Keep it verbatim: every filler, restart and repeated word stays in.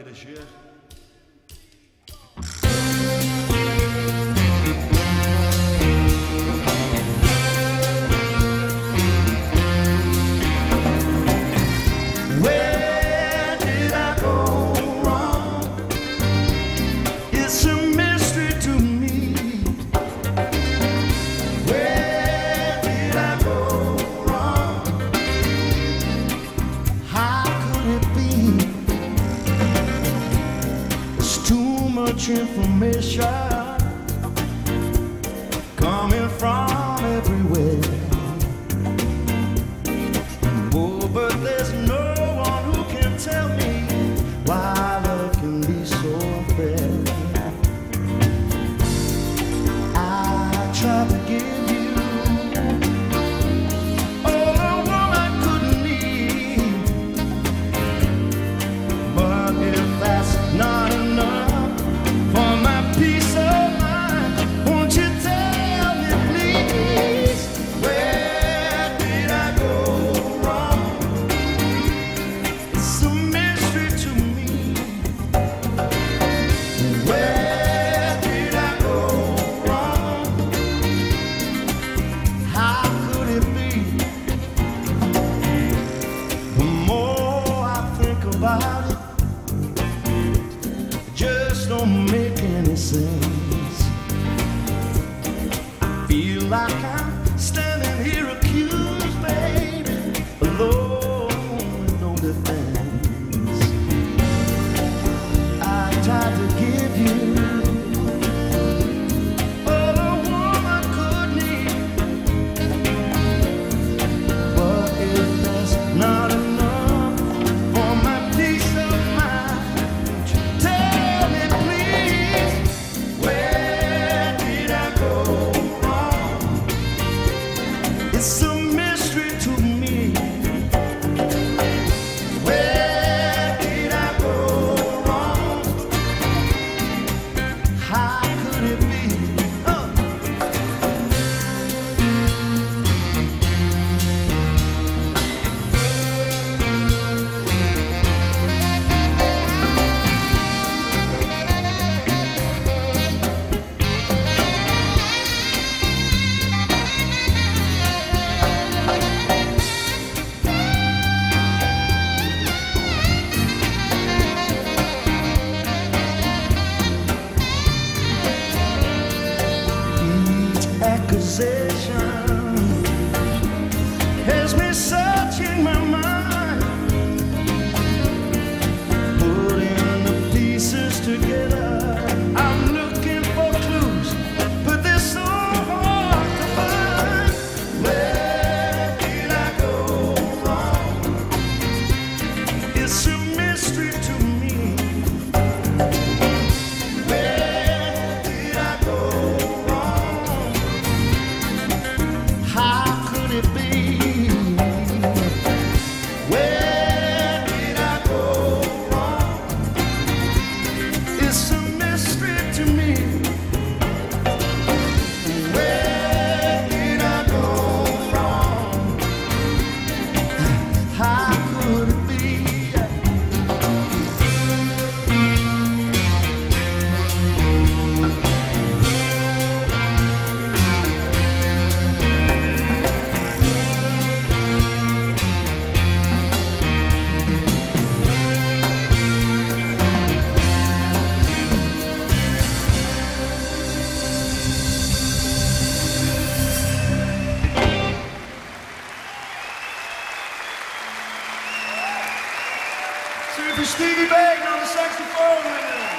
dirty shit. Where did I go wrong? It's a mystery to me. Where did I go wrong? How could it be? There's too much information coming from everywhere. Oh, but there's no one who can tell me why love can be so fair. I tried to give you all a woman could need, but if that's not enough for my peace of mind, won't you tell me please, where did I go wrong? It's a mystery to me. Where did I go wrong? How could it be? The more I think about it, it just don't make any sense. I feel like I'm standing here accused, baby, alone with no defense. I tried to give you all a woman could need, but if that's not enough for my peace of mind, won't you tell me please, where did I go wrong? It's a mystery to me. Where did I go wrong? How could it be? Oh. Each accusation has me searching my mind, putting the pieces together. I'm looking for clues, but they're so hard to find. Where did I go wrong? It's a mystery to me. Where did I go wrong? How could it be? Where did I go wrong? It's a mystery to me. Where did I go wrong? How could it be? Super Stevie Bagan on the saxophone.